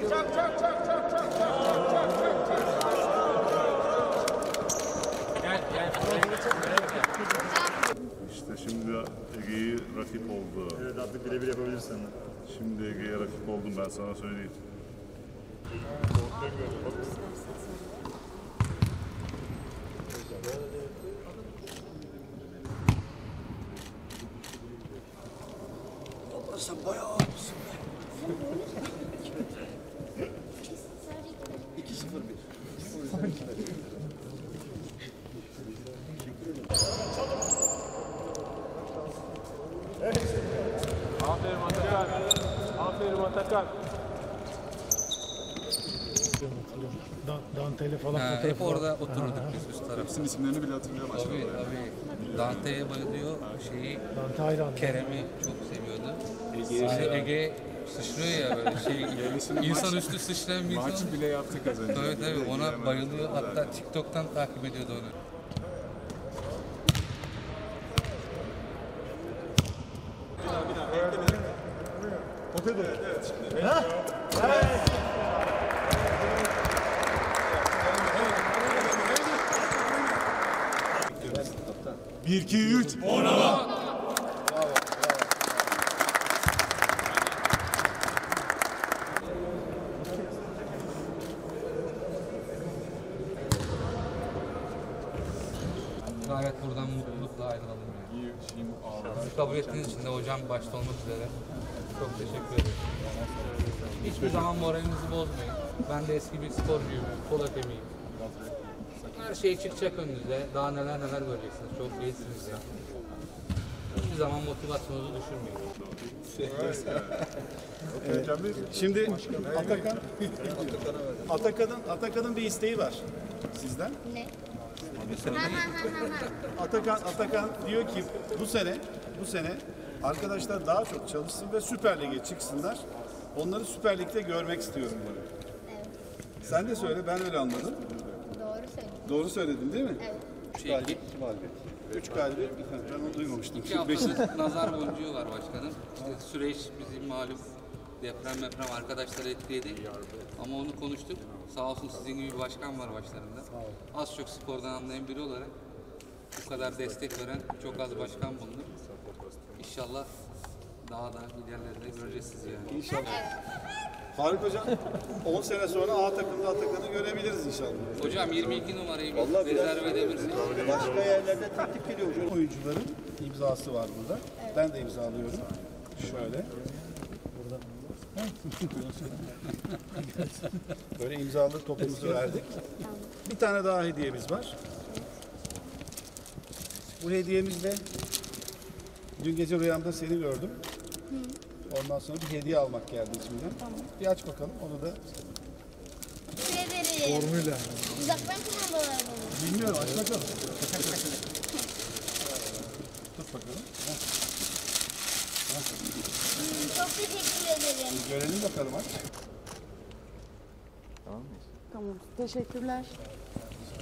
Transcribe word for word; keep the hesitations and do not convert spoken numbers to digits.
İşte şimdi Ege'yi rakip oldu. Evet, artık birebir yapabilirsin. Şimdi Ege'ye rakip oldum, ben sana söyleyeyim. Sen bayağı mısın? iki sıfır bir. Aferin Atakan. Aferin Atakan. Dante'yle falan Ha, fotoğraf hep orada otururduk biz üst tarafta. Hepsinin isimlerini bile hatırlıyor başladı. Tabii tabii. Dante'ye bayılıyor. Şeyi, Dante hayranı. Kerem'i çok seviyordu. Ege, Ege sıçrıyor ya böyle şey. İnsanüstü sıçrayan bir insan. Maçı bile yaptık az önce. Tabii tabii ona bayılıyor. Hatta TikTok'tan takip ediyordu onu. Bir, iki, üç. Ona. Gayet buradan mutlulukla ayrılalım yani. Bizi kabul ettiğiniz için de hocam başta olmak üzere çok teşekkür ederim. Hiçbir zaman moralinizi bozmayın. Ben de eski bir sporcuyum, kol hakemiyim. Her şey çıkacak önünüze. Daha neler neler göreceksiniz. Çok gençsiniz ya. Hiçbir zaman motivasyonunuzu düşürmeyin. Evet. Şimdi Atakan, Atakan'ın Atakan'ın bir isteği var sizden. Ne? Atakan Atakan diyor ki bu sene bu sene arkadaşlar daha çok çalışsın ve Süper Lig'e çıksınlar. Onları Süper Lig'de görmek istiyorum diyor. Evet. Sen de söyle, ben öyle anladım. Doğru söylüyorsun. Doğru söyledin değil mi? Evet. Üç galibiyet, iki mağlubiyet. Üç galibiyet, bir tane. Ben onu duymamıştım. İki haftalık nazar boncuğu var başkanım. İşte süreç bizim malum deprem deprem arkadaşları etkiledi. Ama onu konuştuk. Sağ olsun sizin gibi bir başkan var başlarında. Az çok spordan anlayan biri olarak bu kadar destek veren çok az başkan bulunur. İnşallah daha da ilerlerde göreceğiz sizi yani. İnşallah. Faruk Hocam, on sene sonra A takımda Atakan'ı görebiliriz inşallah. Hocam yirmi iki numarayı bir rezerve edebilirsiniz. Başka yerlerde teklif geliyor hocam. Oyuncuların imzası var burada. Evet. Ben de imzalıyorum. Şöyle. Böyle imzalı topumuzu verdik. Bir tane daha hediyemiz var. Bu hediyemizle dün gece rüyamda seni gördüm. Ondan sonra bir hediye almak geldi içimden. Tamam. Bir aç bakalım onu da. Teşekkür ederim. Formuyla. Uzaktan kumandalar bunu. Bilmiyorum, aç bakalım. Tut bakalım. Hmm, çok teşekkür ederim. Görelim bakalım aç. Tamam. Teşekkürler.